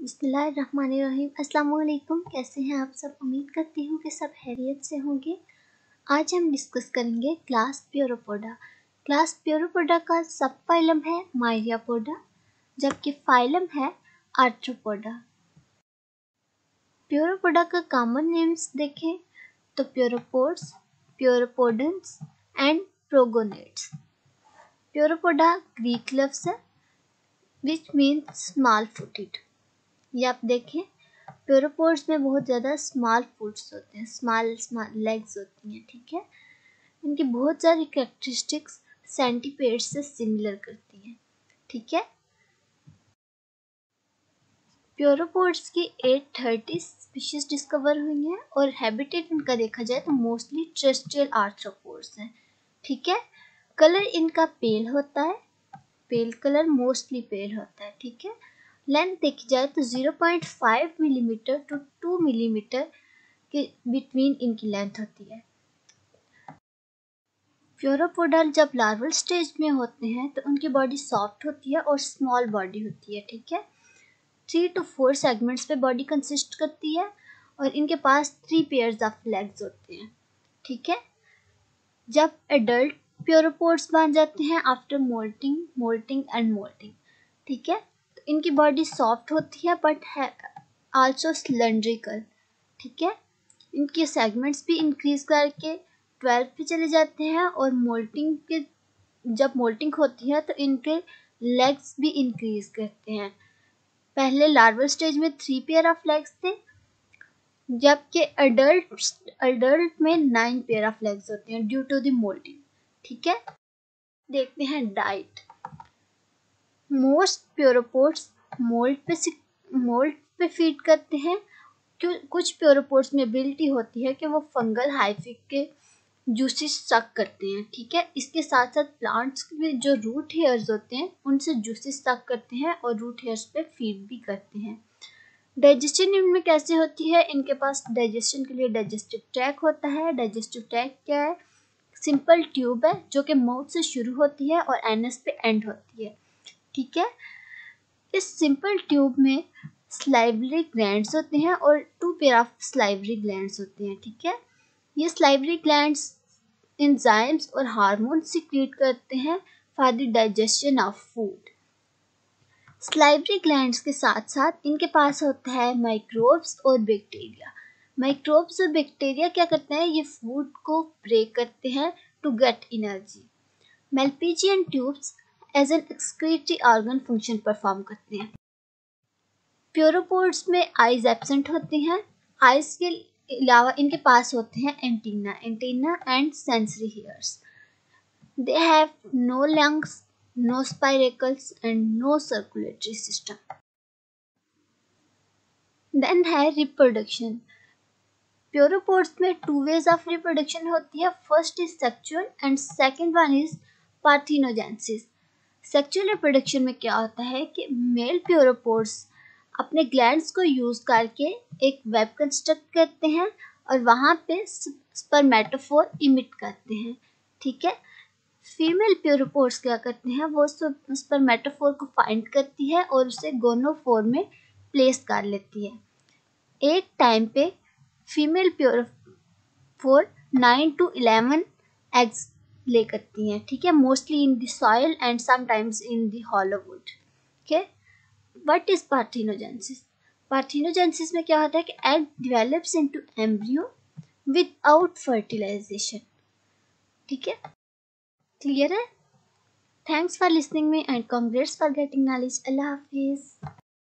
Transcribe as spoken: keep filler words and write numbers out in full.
बिस्मिल्लाहिर्रहमानिर्रहीम। अस्सलाम वालेकुम। कैसे हैं आप सब? उम्मीद करती हूँ कि सब खैरियत से होंगे। आज हम डिस्कस करेंगे क्लास प्यूरोपोडा। क्लास प्यूरोपोडा का सब फाइलम है माइरियापोडा, जबकि फाइलम है आर्थ्रोपोडा। प्यूरोपोडा का कॉमन नेम्स देखें तो प्यूरोपोड्स, प्यूरोपोडेंस एंड प्रोगोनेट्स। प्यूरोपोडा ग्रीक लफ्ज़ है विच मीन्स स्मॉल फुटेड। ये आप देखें प्यूरोपोड्स में बहुत ज़्यादा स्मॉल फुट्स होते हैं, स्मॉल स्मॉल लेग्स होती हैं, ठीक है। इनकी बहुत सारी कैरेक्टरिस्टिक्स सेंटीपेड्स से सिमिलर करती हैं, ठीक है। प्यूरोपोड्स की आठ सौ तीस स्पीशीज डिस्कवर हुई हैं और हैबिटेट इनका देखा जाए तो मोस्टली टेरेस्ट्रियल आर्थ्रोपोड्स हैं, ठीक है। कलर इनका पेल होता है, पेल कलर मोस्टली पेल होता है, ठीक है। लेंथ देखी जाए तो zero point five millimetre to two millimetre के बिटवीन इनकी लेंथ होती है। प्यूरोपोडा जब लार्वल स्टेज में होते हैं तो उनकी बॉडी सॉफ्ट होती है और स्मॉल बॉडी होती है, ठीक है। थ्री टू फोर सेगमेंट्स पे बॉडी कंसिस्ट करती है और इनके पास थ्री पेयर्स ऑफ लेग्स होते हैं, ठीक है। जब एडल्ट प्यूरोपोड्स बन जाते हैं after moulting moulting and moulting, ठीक है, इनकी बॉडी सॉफ्ट होती है बट है आल्सो सिलेंड्रिकल, ठीक है। इनके सेगमेंट्स भी इंक्रीज करके ट्वेल्व पे चले जाते हैं और मोल्टिंग के जब मोल्टिंग होती है तो इनके लेग्स भी इंक्रीज करते हैं। पहले लार्वल स्टेज में थ्री पेयर ऑफ लेग्स थे, जबकि अडल्ट अडल्ट में नाइन पेयर ऑफ लेग्स होते हैं ड्यू टू द मोल्टिंग, ठीक है। देखते हैं डाइट। मोस्ट प्यूरोपोड्स मोल्ड पे मोल्ड पे फीड करते हैं। कुछ प्यूरोपोड्स में एबिलिटी होती है कि वो फंगल हाइफिक के जूसेस सक करते हैं, ठीक है। इसके साथ साथ प्लांट्स के जो रूट हेयर्स होते हैं उनसे जूसेस सक करते हैं और रूट हेयर्स पे फीड भी करते हैं। डाइजेशन इनमें कैसे होती है? इनके पास डाइजेशन के लिए डाइजेस्टिव ट्रैक होता है। डाइजेस्टिव ट्रैक क्या है? सिंपल ट्यूब है जो कि माउथ से शुरू होती है और एनस पे एंड होती है, ठीक है। इस सिंपल ट्यूब में स्लाइवरी ग्लैंड्स होते हैं और two pair of salivary glands होते हैं, ठीक है। ये स्लाइवरी ग्लैंड्स एंजाइम्स और हार्मोन सीक्रेट करते हैं for the digestion of food. Salivary glands के साथ साथ इनके पास होता है माइक्रोब्स और बैक्टीरिया। माइक्रोब्स और बैक्टीरिया क्या करते हैं? ये फूड को ब्रेक करते हैं to get energy. Malpighian tubes as an excretory organ function perform करते हैं। प्यूरोपोड्स में आइज एब्सेंट होती हैं। आइज के अलावा इनके पास होते हैं antenna antenna and sensory hairs. They have no lungs, no spiracles and no circulatory system. Then है रिप्रोडक्शन। प्यूरोपोड्स में टू वेज ऑफ रिप्रोडक्शन होती है। First is sexual and second one is parthenogenesis. Sexual reproduction में क्या होता है कि mail प्यूरोपोड्स अपने ग्लैंड्स को यूज करके एक वेब कंस्ट्रक्ट करते हैं और वहाँ पे स्पर्मेटोफोर इमिट करते हैं, ठीक है। फीमेल प्यूरोपोड्स क्या करते हैं? वो स्पर्मेटोफोर को फाइंड करती है और उसे गोनोफोर में प्लेस कर लेती है। एक टाइम पे female pauropod nine to eleven eggs lay करती हैं, ठीक है, mostly in the soil and sometimes in the hollow wood, ठीक है। What is parthenogenesis? पार्थिनोजेनेसिस में क्या होता है कि egg develops into embryo without fertilisation, ठीक है। क्लियर है? Thanks for listening me and congrats for getting knowledge. अल्लाह हाफिज।